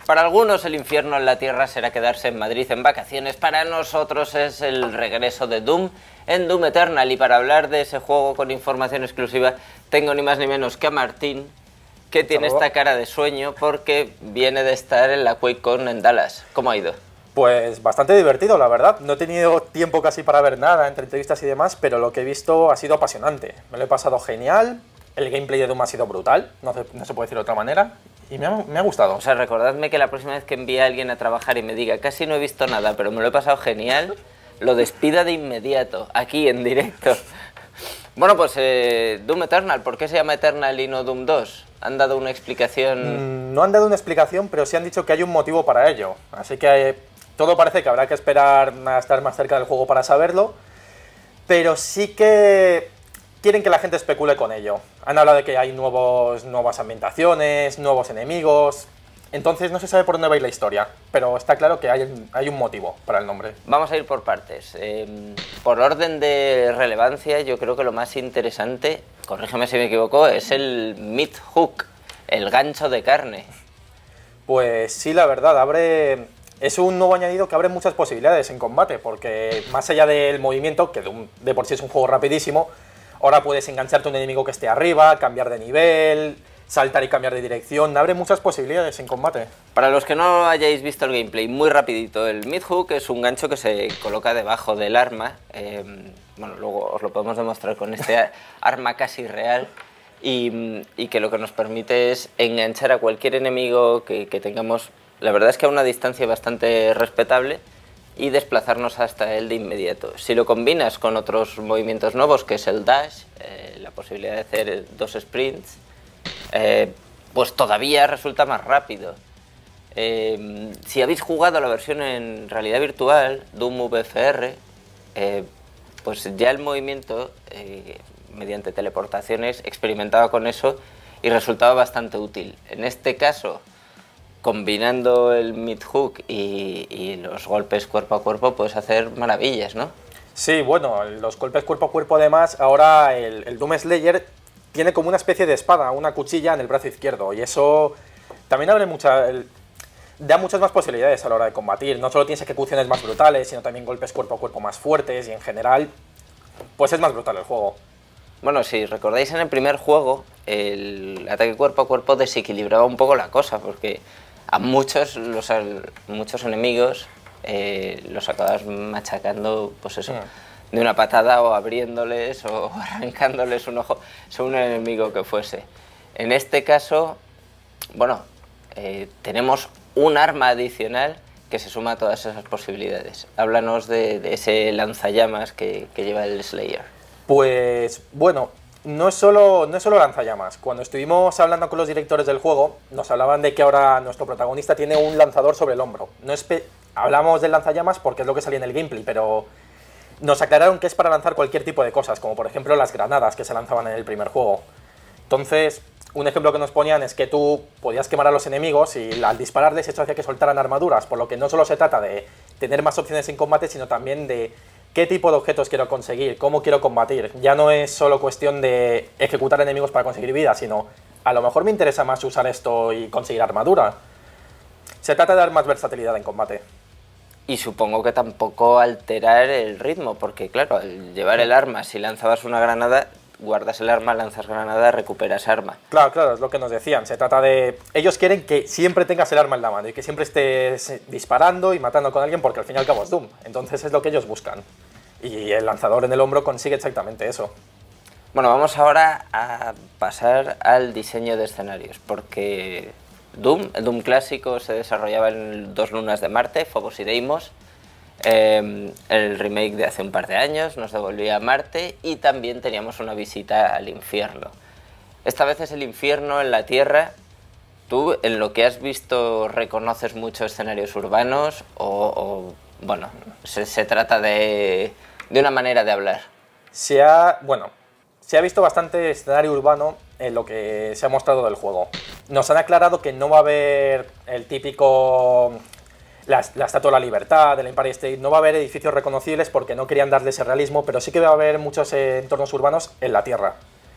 Para algunos el infierno en la tierra será quedarse en Madrid en vacaciones, para nosotros es el regreso de Doom en Doom Eternal, y para hablar de ese juego con información exclusiva tengo ni más ni menos que a Martín, que tiene esta cara de sueño porque viene de estar en la QuakeCon en Dallas. ¿Cómo ha ido? Pues bastante divertido, la verdad. No he tenido tiempo casi para ver nada entre entrevistas y demás, pero lo que he visto ha sido apasionante. Me lo he pasado genial, el gameplay de Doom ha sido brutal, no se puede decir de otra manera, y me ha gustado. O sea, recordadme que la próxima vez que envíe a alguien a trabajar y me diga casi no he visto nada, pero me lo he pasado genial, lo despida de inmediato, aquí en directo. Bueno, pues Doom Eternal, ¿por qué se llama Eternal y no Doom 2? ¿Han dado una explicación? No han dado una explicación, pero sí han dicho que hay un motivo para ello. Así que todo parece que habrá que esperar a estar más cerca del juego para saberlo, pero sí que quieren que la gente especule con ello. Han hablado de que hay nuevas ambientaciones, nuevos enemigos. Entonces no se sabe por dónde va a ir la historia, pero está claro que hay un motivo para el nombre. Vamos a ir por partes. Por orden de relevancia, yo creo que lo más interesante, corrígeme si me equivoco, es el meat hook, el gancho de carne. Pues sí, la verdad, es un nuevo añadido que abre muchas posibilidades en combate, porque más allá del movimiento, que de por sí es un juego rapidísimo, ahora puedes engancharte a un enemigo que esté arriba, cambiar de nivel, saltar y cambiar de dirección, abre muchas posibilidades en combate. Para los que no hayáis visto el gameplay, muy rapidito, el meat hook es un gancho que se coloca debajo del arma, bueno, luego os lo podemos demostrar con este arma casi real, y que lo que nos permite es enganchar a cualquier enemigo que tengamos, la verdad es que a una distancia bastante respetable, y desplazarnos hasta él de inmediato. Si lo combinas con otros movimientos nuevos, que es el dash, la posibilidad de hacer 2 sprints, pues todavía resulta más rápido. Si habéis jugado la versión en realidad virtual, Doom VFR, pues ya el movimiento, mediante teleportaciones, experimentaba con eso y resultaba bastante útil. En este caso, combinando el meat hook y los golpes cuerpo a cuerpo, puedes hacer maravillas, ¿no? Sí, bueno, los golpes cuerpo a cuerpo, además, ahora el Doom Slayer tiene como una especie de espada, una cuchilla en el brazo izquierdo, y eso también da muchas más posibilidades a la hora de combatir. No solo tienes ejecuciones más brutales, sino también golpes cuerpo a cuerpo más fuertes, y en general, pues es más brutal el juego. Bueno, si recordáis, en el primer juego, el ataque cuerpo a cuerpo desequilibraba un poco la cosa, porque a muchos enemigos los acabas machacando, pues eso, de una patada, o abriéndoles o arrancándoles un ojo, según el enemigo que fuese. En este caso, bueno, tenemos un arma adicional que se suma a todas esas posibilidades. Háblanos de ese lanzallamas que lleva el Slayer. Pues bueno, no es solo lanzallamas. Cuando estuvimos hablando con los directores del juego, nos hablaban de que ahora nuestro protagonista tiene un lanzador sobre el hombro. Hablamos del lanzallamas porque es lo que salía en el gameplay, pero nos aclararon que es para lanzar cualquier tipo de cosas, como por ejemplo las granadas que se lanzaban en el primer juego. Entonces, un ejemplo que nos ponían es que tú podías quemar a los enemigos y al dispararles eso hacía que soltaran armaduras, por lo que no solo se trata de tener más opciones en combate, sino también de qué tipo de objetos quiero conseguir, cómo quiero combatir. Ya no es solo cuestión de ejecutar enemigos para conseguir vida, sino a lo mejor me interesa más usar esto y conseguir armadura. Se trata de dar más versatilidad en combate. Y supongo que tampoco alterar el ritmo, porque claro, al llevar el arma, si lanzabas una granada, guardas el arma, lanzas granada, recuperas arma. Claro, es lo que nos decían. Se trata de... Ellos quieren que siempre tengas el arma en la mano y que siempre estés disparando y matando con alguien, porque al fin y al cabo es Doom. Entonces es lo que ellos buscan. Y el lanzador en el hombro consigue exactamente eso. Bueno, vamos ahora a pasar al diseño de escenarios, porque el Doom clásico se desarrollaba en 2 lunas de Marte, Phobos y Deimos. El remake de hace un par de años nos devolvía a Marte, y también teníamos una visita al infierno. Esta vez es el infierno en la Tierra. ¿Tú, en lo que has visto, reconoces muchos escenarios urbanos o bueno, se trata de una manera de hablar? Se ha visto bastante escenario urbano en lo que se ha mostrado del juego. Nos han aclarado que no va a haber el típico... La Estatua de la Libertad, del Empire State, no va a haber edificios reconocibles porque no querían darle ese realismo, pero sí que va a haber muchos entornos urbanos en la Tierra.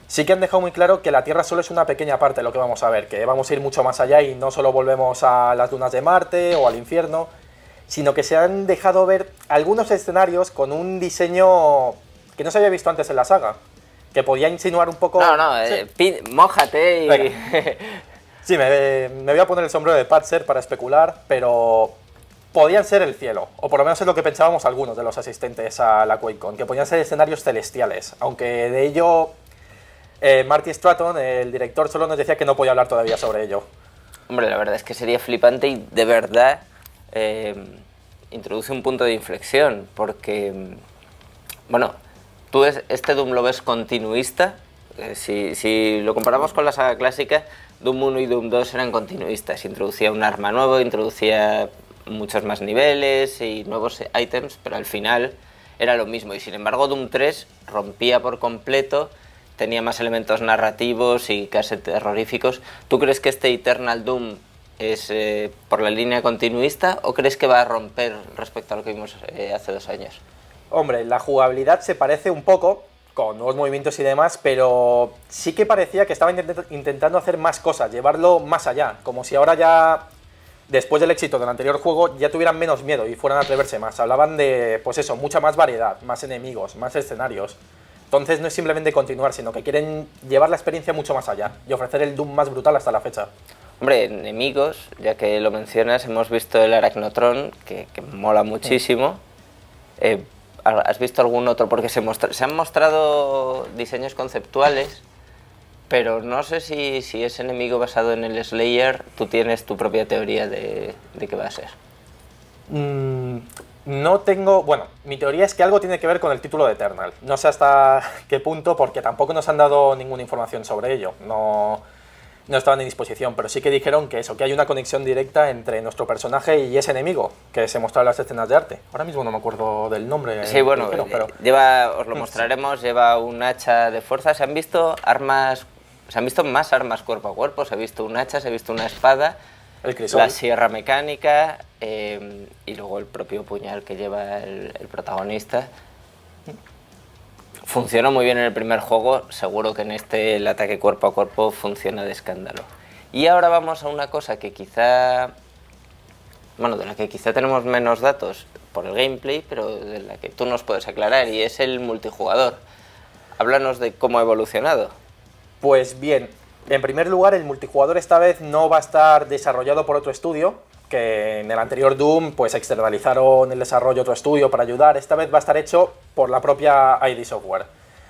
Sí que han dejado muy claro que la Tierra solo es una pequeña parte de lo que vamos a ver, que vamos a ir mucho más allá y no solo volvemos a las lunas de Marte o al infierno, sino que se han dejado ver algunos escenarios con un diseño que no se había visto antes en la saga, que podía insinuar un poco... Sí. Mójate y... Sí, me voy a poner el sombrero de Patzer para especular, pero podían ser el cielo, o por lo menos es lo que pensábamos algunos de los asistentes a la QuakeCon, que podían ser escenarios celestiales, aunque de ello Marty Stratton, el director, solo nos decía que no podía hablar todavía sobre ello. Hombre, la verdad es que sería flipante y de verdad introduce un punto de inflexión, porque, bueno, tú este Doom lo ves continuista. Si lo comparamos con la saga clásica, Doom 1 y Doom 2 eran continuistas. Introducía un arma nuevo, introducía muchos más niveles y nuevos ítems, pero al final era lo mismo. Y sin embargo, Doom 3 rompía por completo, tenía más elementos narrativos y casi terroríficos. ¿Tú crees que este Eternal Doom es por la línea continuista o crees que va a romper respecto a lo que vimos hace 2 años? Hombre, la jugabilidad se parece un poco, con nuevos movimientos y demás, pero sí que parecía que estaban intentando hacer más cosas, llevarlo más allá, como si ahora ya, después del éxito del anterior juego, ya tuvieran menos miedo y fueran a atreverse más. Hablaban de, pues eso, mucha más variedad, más enemigos, más escenarios. Entonces no es simplemente continuar, sino que quieren llevar la experiencia mucho más allá y ofrecer el Doom más brutal hasta la fecha. Hombre, enemigos, ya que lo mencionas, hemos visto el Arachnotron, que mola muchísimo. ¿Has visto algún otro? Porque se han mostrado diseños conceptuales, pero no sé si ese enemigo basado en el Slayer, tú tienes tu propia teoría de qué va a ser. No tengo... Bueno, mi teoría es que algo tiene que ver con el título de Eternal. No sé hasta qué punto, porque tampoco nos han dado ninguna información sobre ello. No estaban en disposición, pero sí que dijeron que eso, que hay una conexión directa entre nuestro personaje y ese enemigo que se mostraba en las escenas de arte. Ahora mismo no me acuerdo del nombre. Sí, bueno, pero... os lo mostraremos, lleva un hacha de fuerza. Se han visto más armas cuerpo a cuerpo, se ha visto un hacha, se ha visto una espada, la sierra mecánica y luego el propio puñal que lleva el protagonista. Funcionó muy bien en el primer juego, seguro que en este el ataque cuerpo a cuerpo funciona de escándalo. Y ahora vamos a una cosa que quizá... Bueno, de la que quizá tenemos menos datos por el gameplay, pero de la que tú nos puedes aclarar, y es el multijugador. Háblanos de cómo ha evolucionado. Pues bien, en primer lugar, el multijugador esta vez no va a estar desarrollado por otro estudio, que en el anterior Doom pues externalizaron el desarrollo de otro estudio para ayudar. Esta vez va a estar hecho por la propia ID Software.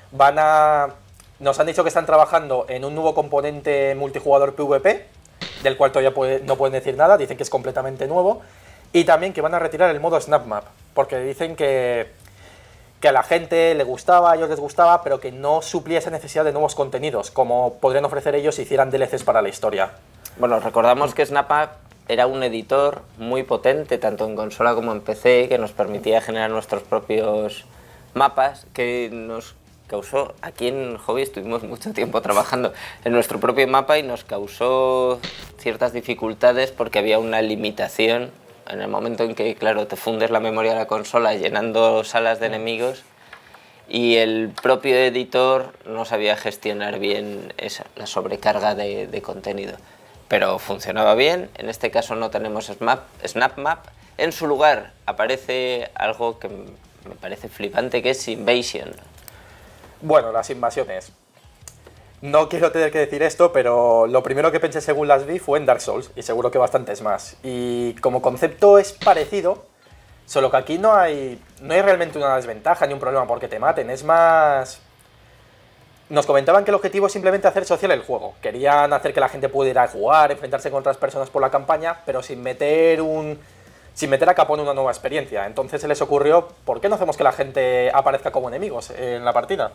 Nos han dicho que están trabajando en un nuevo componente multijugador PvP, del cual todavía no pueden decir nada, dicen que es completamente nuevo, y también que van a retirar el modo Snap Map, porque dicen que a la gente le gustaba, a ellos les gustaba, pero que no suplía esa necesidad de nuevos contenidos, como podrían ofrecer ellos si hicieran DLCs para la historia. Bueno, recordamos que Snap Map era un editor muy potente, tanto en consola como en PC, que nos permitía generar nuestros propios mapas, que nos causó, aquí en Hobby estuvimos mucho tiempo trabajando en nuestro propio mapa y nos causó ciertas dificultades porque había una limitación en el momento en que, claro, te fundes la memoria de la consola llenando salas de enemigos y el propio editor no sabía gestionar bien la sobrecarga de contenido. Pero funcionaba bien, en este caso no tenemos Snap Map. En su lugar aparece algo que me parece flipante, que es Invasion. Bueno, las invasiones. No quiero tener que decir esto, pero lo primero que pensé según las vi fue en Dark Souls, y seguro que bastantes más. Y como concepto es parecido, solo que aquí no hay realmente una desventaja ni un problema porque te maten, es más... Nos comentaban que el objetivo es simplemente hacer social el juego. Querían hacer que la gente pudiera jugar, enfrentarse con otras personas por la campaña, pero sin meter a Capone una nueva experiencia. Entonces se les ocurrió, ¿por qué no hacemos que la gente aparezca como enemigos en la partida?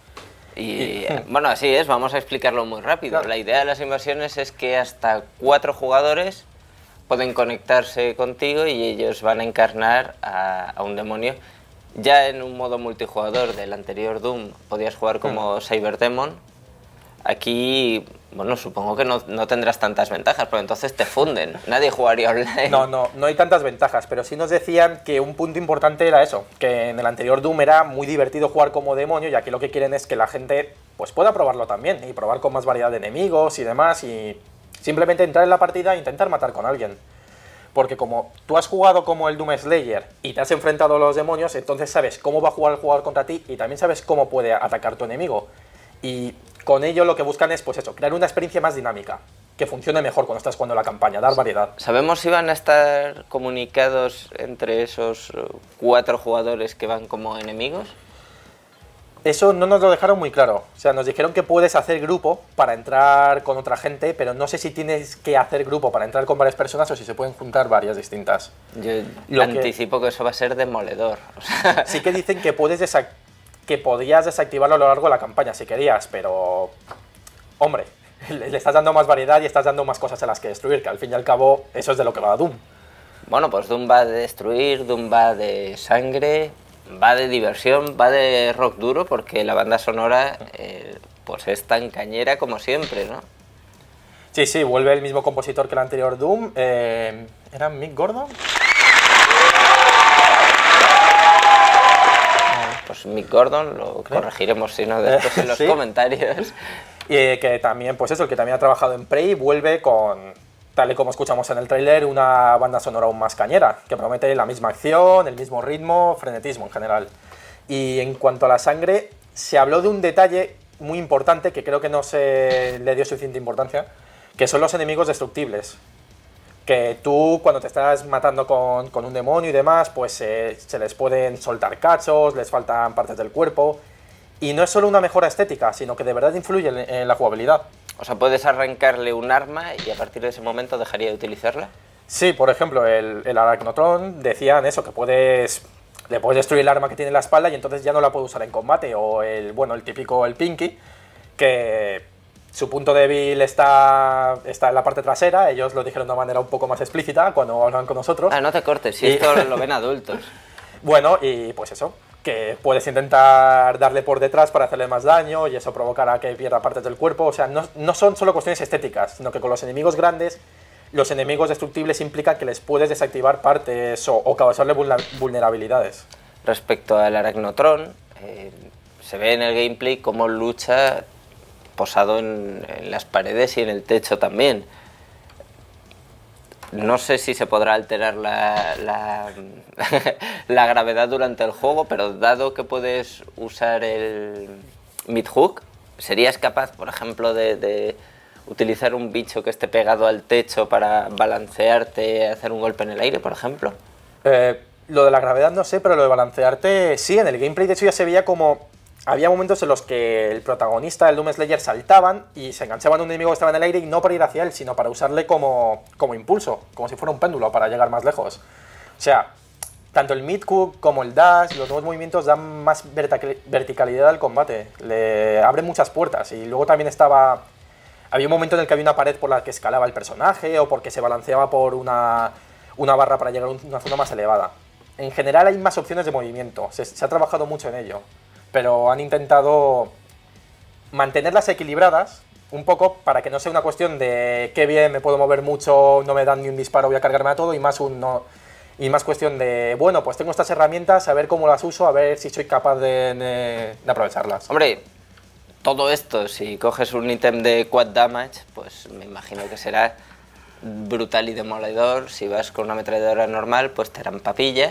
Y bueno, así es, vamos a explicarlo muy rápido. Claro. La idea de las invasiones es que hasta 4 jugadores pueden conectarse contigo y ellos van a encarnar a un demonio. Ya en un modo multijugador del anterior Doom podías jugar como Cyberdemon. Aquí, Bueno, supongo que no tendrás tantas ventajas, porque entonces te funden. Nadie jugaría online. No hay tantas ventajas, pero sí nos decían que un punto importante era eso, que en el anterior Doom era muy divertido jugar como demonio, y aquí lo que quieren es que la gente pues pueda probarlo también, y probar con más variedad de enemigos y demás, y simplemente entrar en la partida e intentar matar con alguien. Porque como tú has jugado como el Doom Slayer y te has enfrentado a los demonios, entonces sabes cómo va a jugar el jugador contra ti y también sabes cómo puede atacar tu enemigo. Y con ello lo que buscan es, pues eso, crear una experiencia más dinámica, que funcione mejor cuando estás jugando la campaña, dar variedad. ¿Sabemos si van a estar comunicados entre esos 4 jugadores que van como enemigos? Eso no nos lo dejaron muy claro. O sea, nos dijeron que puedes hacer grupo para entrar con otra gente, pero no sé si tienes que hacer grupo para entrar con varias personas o si se pueden juntar varias distintas. Yo anticipo que eso va a ser demoledor. O sea... Sí que dicen que podías desactivarlo a lo largo de la campaña si querías, pero... Hombre, le estás dando más variedad y estás dando más cosas a las que destruir, que al fin y al cabo eso es de lo que va Doom. Bueno, pues Doom va de destruir, Doom va de sangre, va de diversión, va de rock duro, porque la banda sonora pues es tan cañera como siempre, ¿no? Sí, vuelve el mismo compositor que el anterior Doom. ¿Era Mick Gordon? Pues Mick Gordon, lo corregiremos si no después en los comentarios. Y que también, pues eso, el que también ha trabajado en Prey, vuelve con, tal y como escuchamos en el tráiler, una banda sonora aún más cañera, que promete la misma acción, el mismo ritmo, frenetismo en general. Y en cuanto a la sangre, se habló de un detalle muy importante que creo que no se le dio suficiente importancia, que son los enemigos destructibles. Que tú, cuando te estás matando con un demonio y demás, pues se les pueden soltar cachos, les faltan partes del cuerpo. Y no es solo una mejora estética, sino que de verdad influye en la jugabilidad. O sea, puedes arrancarle un arma y a partir de ese momento dejaría de utilizarla. Sí, por ejemplo, el Arachnotron decían eso, que le puedes destruir el arma que tiene en la espalda y entonces ya no la puedes usar en combate. O el típico, el Pinky, que su punto débil está en la parte trasera. Ellos lo dijeron de una manera un poco más explícita cuando hablan con nosotros. Ah, no te cortes, si esto lo ven adultos. Bueno, y pues eso, que puedes intentar darle por detrás para hacerle más daño y eso provocará que pierda partes del cuerpo. O sea, no son solo cuestiones estéticas, sino que con los enemigos grandes, los enemigos destructibles implican que les puedes desactivar partes o causarle vulnerabilidades. Respecto al Arachnotron, se ve en el gameplay cómo lucha posado en las paredes y en el techo también. No sé si se podrá alterar la gravedad durante el juego, pero dado que puedes usar el mid-hook, ¿serías capaz, por ejemplo, de utilizar un bicho que esté pegado al techo para balancearte, hacer un golpe en el aire, por ejemplo? Lo de la gravedad no sé, pero lo de balancearte sí. En el gameplay de hecho ya se veía como... Había momentos en los que el protagonista del Doom Slayer saltaban y se enganchaban a un enemigo que estaba en el aire, y no para ir hacia él, sino para usarle como impulso, como si fuera un péndulo para llegar más lejos. O sea, tanto el mid-hook como el dash, los nuevos movimientos dan más verticalidad al combate, le abren muchas puertas. Y luego también había un momento en el que había una pared por la que escalaba el personaje o porque se balanceaba por una barra para llegar a una zona más elevada. En general hay más opciones de movimiento, se ha trabajado mucho en ello, pero han intentado mantenerlas equilibradas un poco para que no sea una cuestión de qué bien, me puedo mover mucho, no me dan ni un disparo, voy a cargarme a todo, y más cuestión de, bueno, pues tengo estas herramientas, a ver cómo las uso, a ver si soy capaz de aprovecharlas. Hombre, todo esto, si coges un ítem de quad damage, pues me imagino que será brutal y demoledor. Si vas con una ametralladora normal, pues te harán papilla.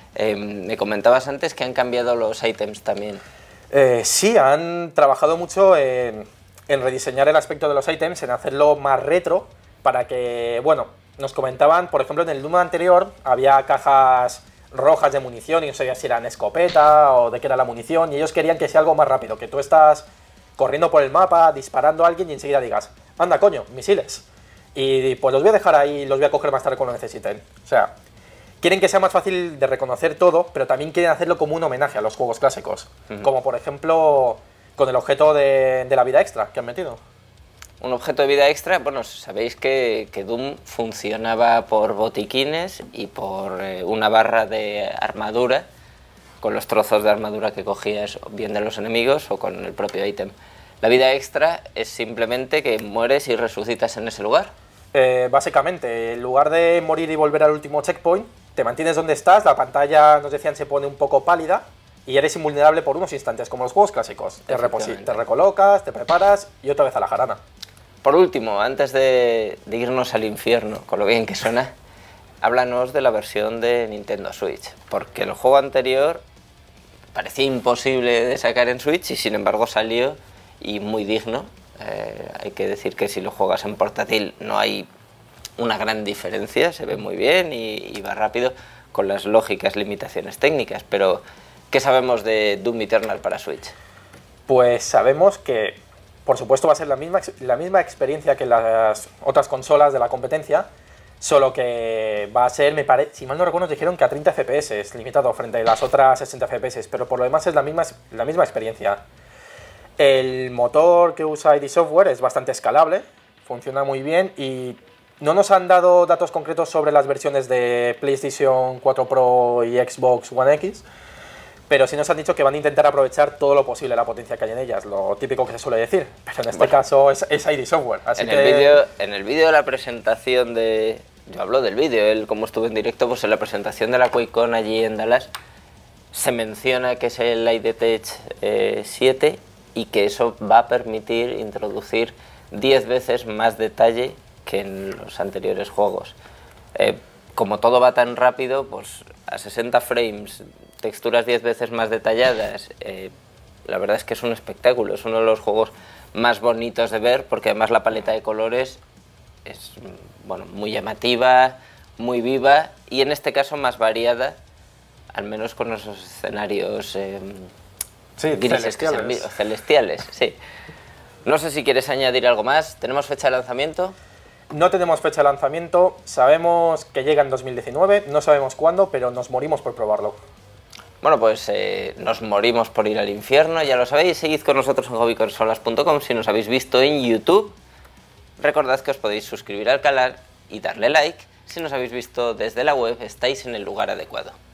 Me comentabas antes que han cambiado los ítems también. Sí, han trabajado mucho en rediseñar el aspecto de los ítems, en hacerlo más retro, para que, bueno, nos comentaban, por ejemplo, en el Doom anterior había cajas rojas de munición y no sabía si eran escopeta o de qué era la munición, y ellos querían que sea algo más rápido, que tú estás corriendo por el mapa, disparando a alguien y enseguida digas, anda coño, misiles. Y pues los voy a dejar ahí, los voy a coger más tarde cuando lo necesiten. O sea, quieren que sea más fácil de reconocer todo, pero también quieren hacerlo como un homenaje a los juegos clásicos. Como por ejemplo con el objeto de la vida extra que han metido. Un objeto de vida extra, bueno, sabéis que Doom funcionaba por botiquines y por una barra de armadura, con los trozos de armadura que cogías bien de los enemigos o con el propio ítem. La vida extra es simplemente que mueres y resucitas en ese lugar. Básicamente, en lugar de morir y volver al último checkpoint, te mantienes donde estás, la pantalla, nos decían, se pone un poco pálida y eres invulnerable por unos instantes, como los juegos clásicos. Te recolocas, te preparas y otra vez a la jarana. Por último, antes de irnos al infierno, con lo bien que suena, háblanos de la versión de Nintendo Switch, porque el juego anterior parecía imposible de sacar en Switch y sin embargo salió y muy digno. Hay que decir que si lo juegas en portátil no hay una gran diferencia, se ve muy bien y va rápido con las lógicas limitaciones técnicas, pero ¿qué sabemos de Doom Eternal para Switch? Pues sabemos que, por supuesto, va a ser la misma experiencia que las otras consolas de la competencia, solo que va a ser, si mal no recuerdo, nos dijeron que a 30 FPS, limitado frente a las otras 60 FPS, pero por lo demás es la misma experiencia. El motor que usa ID Software es bastante escalable, funciona muy bien y no nos han dado datos concretos sobre las versiones de PlayStation 4 Pro y Xbox One X, pero sí nos han dicho que van a intentar aprovechar todo lo posible la potencia que hay en ellas, lo típico que se suele decir, pero en este caso es ID Software. Así en el vídeo de la presentación de... Yo hablo del vídeo, como estuve en directo, pues en la presentación de la QuakeCon allí en Dallas, se menciona que es el IDTech 7 y que eso va a permitir introducir 10 veces más detalle que en los anteriores juegos. Como todo va tan rápido, pues a 60 frames, texturas 10 veces más detalladas, la verdad es que es un espectáculo, es uno de los juegos más bonitos de ver, porque además la paleta de colores es muy llamativa, muy viva y en este caso más variada, al menos con esos escenarios grises, celestiales. Sí. No sé si quieres añadir algo más. ¿Tenemos fecha de lanzamiento? No tenemos fecha de lanzamiento, sabemos que llega en 2019, no sabemos cuándo, pero nos morimos por probarlo. Bueno, pues nos morimos por ir al infierno, ya lo sabéis. Seguid con nosotros en hobbyconsolas.com si nos habéis visto en YouTube. Recordad que os podéis suscribir al canal y darle like. Si nos habéis visto desde la web, estáis en el lugar adecuado.